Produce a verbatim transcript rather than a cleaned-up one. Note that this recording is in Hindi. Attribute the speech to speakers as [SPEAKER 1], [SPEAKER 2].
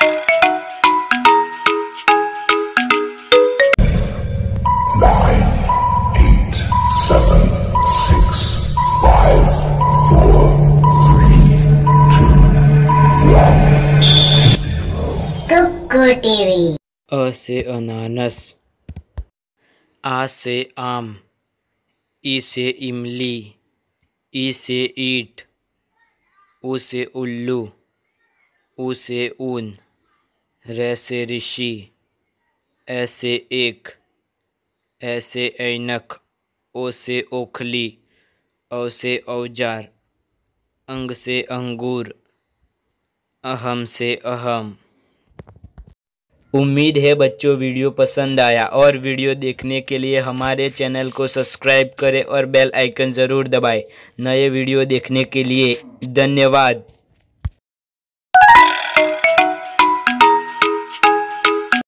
[SPEAKER 1] Nine, eight, seven, six, five, four, three, two, one, zero.
[SPEAKER 2] Kukku TV.
[SPEAKER 3] अ से अनानस, आ से आम, ई से इमली, ई से ईंट, उ से उल्लू, ऊ से ऊन, रे से ऋषि, ए से एक, ए से ऐनक, ओ से ओखली, औ से औजार, अंग से अंगूर, अहम से अहम। उम्मीद है बच्चों वीडियो पसंद आया, और वीडियो देखने के लिए हमारे चैनल को सब्सक्राइब करें और बेल आइकन ज़रूर दबाएं। नए वीडियो देखने के लिए धन्यवाद।